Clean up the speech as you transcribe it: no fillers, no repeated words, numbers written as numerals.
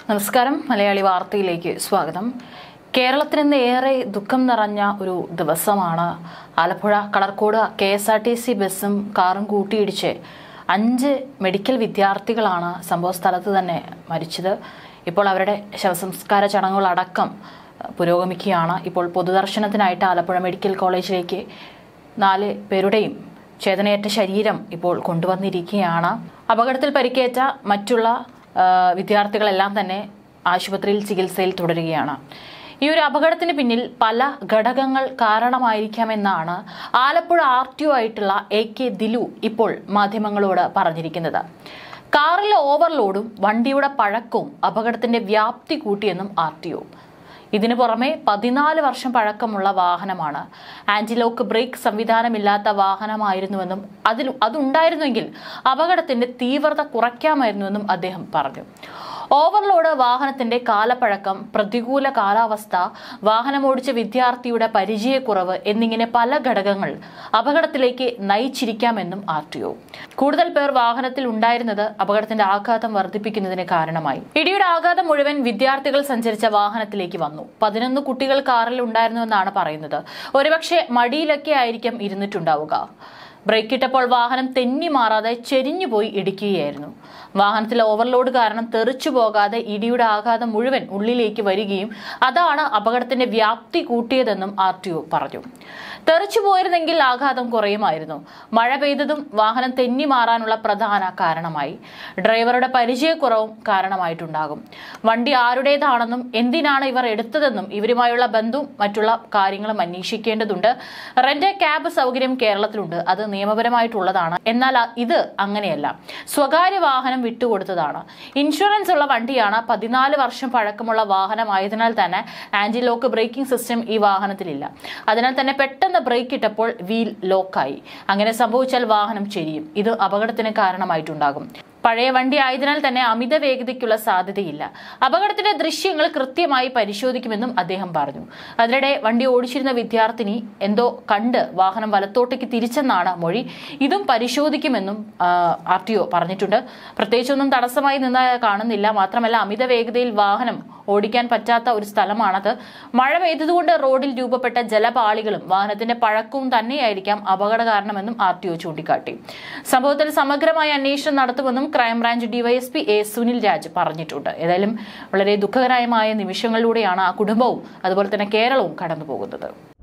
നമസ്കാരം. മലയാളി വാർത്തയിലേക്ക് സ്വാഗതം. കേരളത്തിന് ഇന്ന് ഏറെ ദുഃഖം നിറഞ്ഞ ഒരു ദിവസമാണ്. ആലപ്പുഴ കളർക്കോട് KSRTC ബസ്സും കാറും കൂട്ടിയിടിച്ച് 5 മെഡിക്കൽ വിദ്യാർത്ഥികളാണ് സംഭവ സ്ഥലത്ത് തന്നെ മരിച്ചത്. ഇപ്പോൾ അവരുടെ ശവസംസ്കാര ചടങ്ങുകളടക്കം പുരോഗമിക്കുകയാണ്. ഇപ്പോൾ പൊതുദർശനത്തിനായിട്ട് ആലപ്പുഴ മെഡിക്കൽ കോളേജിലേക്ക് 4 പേരുടെയും ചേതനയേറ്റ ശരീരം ഇപ്പോൾ കൊണ്ടുവന്നിരിക്കുകയാണ്. അപകടത്തിൽ പരിക്കേറ്റ മറ്റുള്ള വിദ്യാർത്ഥികളെല്ലാം തന്നെ ആശുപത്രിയിൽ ചികിത്സയിൽ തുടരുകയാണ്. ഈ ഒരു അപകടത്തിന് പിന്നിൽ പല ഘടകങ്ങൾ കാരണമായിരിക്കാമെന്നാണ് ആലപ്പുഴ RTO ആയിട്ടുള്ള AK ദിലു ഇപ്പോൾ മാധ്യമങ്ങളോട് പറഞ്ഞിരിക്കുന്നത്. കാറിലെ ഓവർലോഡും വണ്ടിയുടെ പഴക്കവും അപകടത്തിന്റെ വ്യാപ്തി കൂട്ടിയെന്നും RTO. ഇതിനു പുറമെ 14 വർഷം പഴക്കമുള്ള വാഹനമാണ്. ആന്റിലോക്ക് ബ്രേക്ക് സംവിധാനമില്ലാത്ത വാഹനമായിരുന്നുവെന്നും അതുണ്ടായിരുന്നെങ്കിൽ അപകടത്തിന്റെ തീവ്രത കുറയ്ക്കാമായിരുന്നുവെന്നും അദ്ദേഹം പറഞ്ഞു. ഓവർലോഡ്, വാഹനത്തിന്റെ കാലപ്പഴക്കം, പ്രതികൂല കാലാവസ്ഥ, വാഹനമോടിച്ച വിദ്യാർത്ഥിയുടെ പരിചയക്കുറവ് എന്നിങ്ങനെ പല ഘടകങ്ങൾ അപകടത്തിലേക്ക് നയിച്ചിരിക്കാമെന്നും RTO. കൂടുതൽ പേർ വാഹനത്തിൽ ഉണ്ടായിരുന്നത് അപകടത്തിന്റെ ആഘാതം വർദ്ധിപ്പിക്കുന്നതിന് കാരണമായി. ഇടിയുടെ ആഘാതം മുഴുവൻ വിദ്യാർത്ഥികൾ സഞ്ചരിച്ച വാഹനത്തിലേക്ക് വന്നു. 11 കുട്ടികൾ കാറിൽ ഉണ്ടായിരുന്നുവെന്നാണ് പറയുന്നത്. ഒരുപക്ഷെ മടിയിലൊക്കെ ആയിരിക്കും ഇരുന്നിട്ടുണ്ടാവുക. ബ്രേക്കിട്ടപ്പോൾ വാഹനം തെന്നി മാറാതെ ചെരിഞ്ഞുപോയി ഇടിക്കുകയായിരുന്നു. വാഹനത്തിലെ ഓവർലോഡ് കാരണം തെറിച്ചു പോകാതെ ഇടിയുടെ ആഘാതം മുഴുവൻ ഉള്ളിലേക്ക് വരികയും അതാണ് അപകടത്തിന്റെ വ്യാപ്തി കൂട്ടിയതെന്നും RTO പറഞ്ഞു. തെറിച്ചു പോയിരുന്നെങ്കിൽ ആഘാതം കുറയുമായിരുന്നു. മഴ പെയ്തതും വാഹനം തെന്നി മാറാനുള്ള പ്രധാന കാരണമായി. ഡ്രൈവറുടെ പരിചയക്കുറവും കാരണമായിട്ടുണ്ടാകും. വണ്ടി ആരുടേതാണെന്നും എന്തിനാണ് ഇവർ എടുത്തതെന്നും ഇവരുമായുള്ള ബന്ധവും മറ്റുള്ള കാര്യങ്ങളും അന്വേഷിക്കേണ്ടതുണ്ട്. റെന്റ് ക്യാബ് സൗകര്യം കേരളത്തിലുണ്ട്. അത് നിയമപരമായിട്ടുള്ളതാണ്. എന്നാൽ ഇത് അങ്ങനെയല്ല. സ്വകാര്യ വാഹനം വിട്ടുകൊടുത്തതാണ്. ഇൻഷുറൻസ് ഉള്ള വണ്ടിയാണ്. 14 വർഷം പഴക്കമുള്ള വാഹനമായതിനാൽ തന്നെ ആന്റി ലോക്ക് ബ്രേക്കിംഗ് സിസ്റ്റം ഈ വാഹനത്തിലില്ല. അതിനാൽ തന്നെ പെട്ടെന്ന് ബ്രേക്ക് ഇട്ടപ്പോൾ വീൽ ലോക്കായി. അങ്ങനെ സംഭവിച്ചാൽ വാഹനം ചെരിയും. ഇത് അപകടത്തിന് കാരണമായിട്ടുണ്ടാകും. പഴയ വണ്ടി ആയതിനാൽ തന്നെ അമിത വേഗതയ്ക്കുള്ള സാധ്യതയില്ല. അപകടത്തിന്റെ ദൃശ്യങ്ങൾ കൃത്യമായി പരിശോധിക്കുമെന്നും അദ്ദേഹം പറഞ്ഞു. അതിനിടെ വണ്ടി ഓടിച്ചിരുന്ന വിദ്യാർത്ഥിനി എന്തോ കണ്ട് വാഹനം വലത്തോട്ടേക്ക് തിരിച്ചെന്നാണ് മൊഴി. ഇതും പരിശോധിക്കുമെന്നും RTO പറഞ്ഞിട്ടുണ്ട്. പ്രത്യേകിച്ചൊന്നും തടസ്സമായി നിന്ന് കാണുന്നില്ല. മാത്രമല്ല, അമിത വേഗതയിൽ വാഹനം ഓടിക്കാൻ പറ്റാത്ത ഒരു സ്ഥലമാണത്. മഴ പെയ്തതുകൊണ്ട് റോഡിൽ രൂപപ്പെട്ട ജലപാളികളും വാഹനത്തിന്റെ പഴക്കവും തന്നെയായിരിക്കാം അപകട കാരണമെന്നും RTO ചൂണ്ടിക്കാട്ടി. സംഭവത്തിൽ സമഗ്രമായ അന്വേഷണം നടത്തുമെന്നും crime branch DYSP A Sunil Raj പറഞ്ഞിട്ടുണ്ട്. ഏതായാലും വളരെ ദുഃഖകരമായ നിമിഷങ്ങളിലൂടെയാണ് ആ കുടുംബവും അതുപോലെ തന്നെ കേരളവും കടന്നു പോകുന്നത്.